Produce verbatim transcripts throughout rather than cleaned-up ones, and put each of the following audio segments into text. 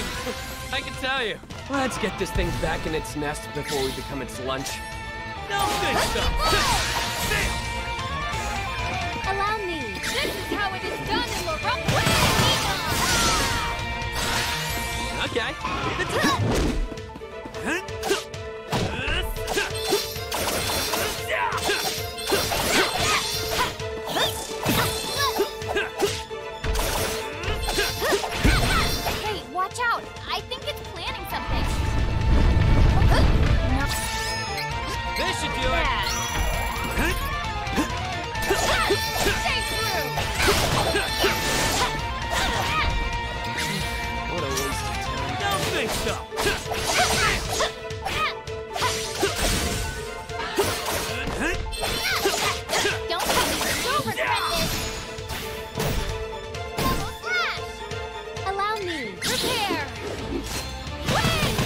I can tell you. Let's get this thing back in its nest before we become its lunch. No good stuff. Allow me. This is how it is done in Laurent. Okay, leave it to me. Hey, watch out! I think it's planning something. This should do it. Stay through! What a waste of time. Don't think so. Don't tell me you'll regret this! Double slash! Allow me. Prepare. Win!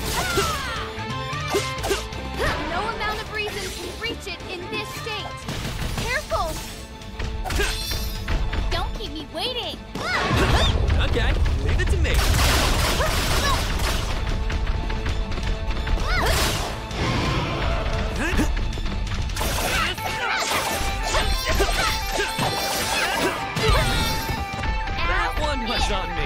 No amount of reason can reach it in this state. Careful! Don't keep me waiting! Okay, leave it to me. That one was on me.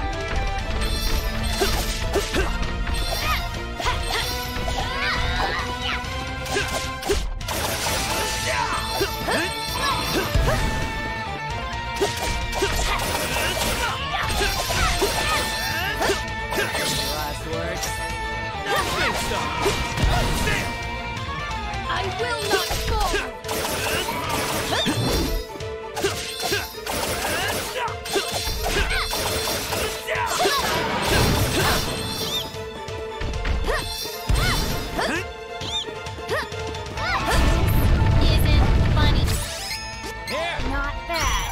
Last words. Don't think so. I will not fall. Isn't funny. Here. Not bad.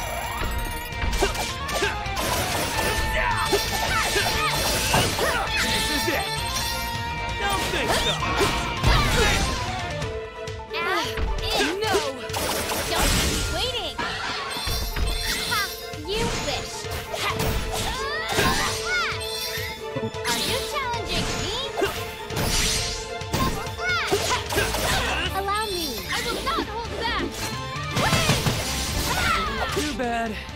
This is it. Don't think so. Ah, ew. No. Don't keep me waiting. Ha! You wish. Ha. Are you challenging me? Double slash! Allow me. I will not hold back. Too bad.